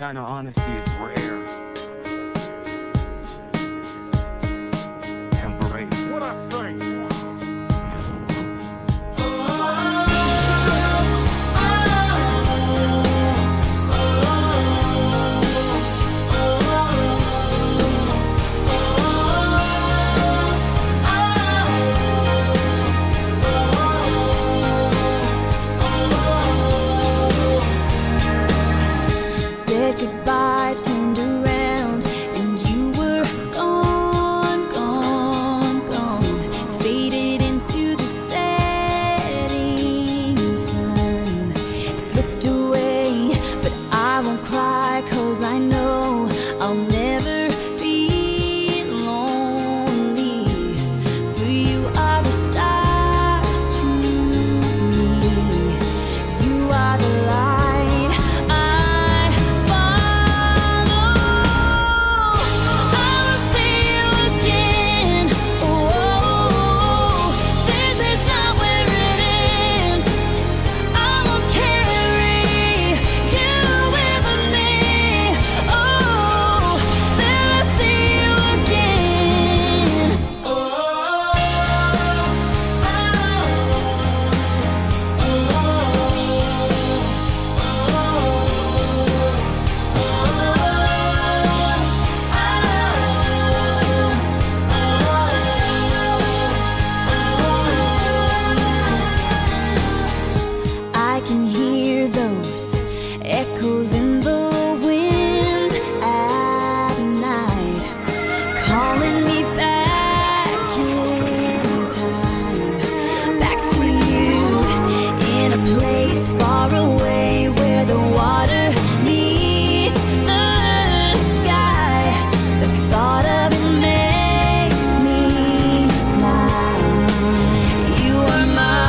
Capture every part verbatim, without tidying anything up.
kind of honesty is rare and brave. What I think. Goodbye, turned around, and you were gone, gone, gone. Faded into the setting sun. Slipped away, but I won't cry, 'cause I know I'll never be lonely. For you are the stars to me. You are the light. I can hear those echoes in the wind at night, calling me back in time, back to you, in a place far away where the water meets the sky. The thought of it makes me smile. You are my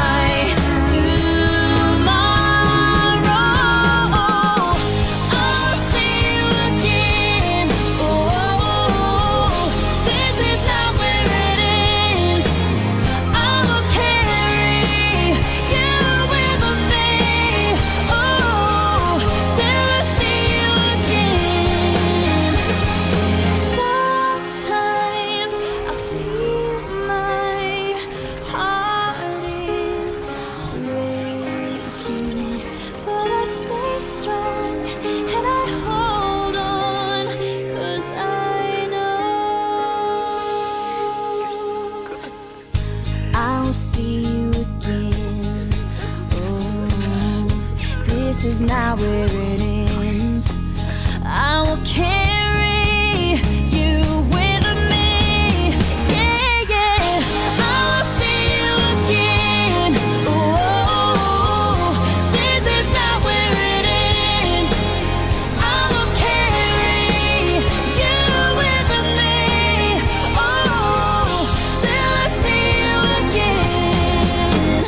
see you again. Oh, this is not where it ends. I will carry you with me. Yeah, yeah. I will see you again. Oh, this is not where it ends. I will carry you with me. Oh, till I see you again.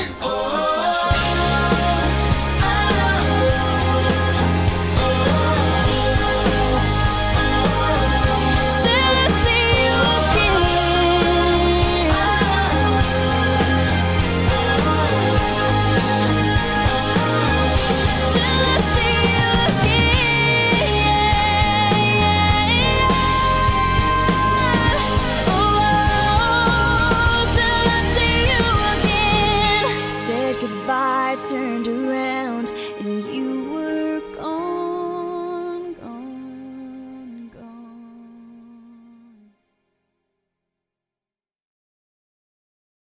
Goodbye, turned around.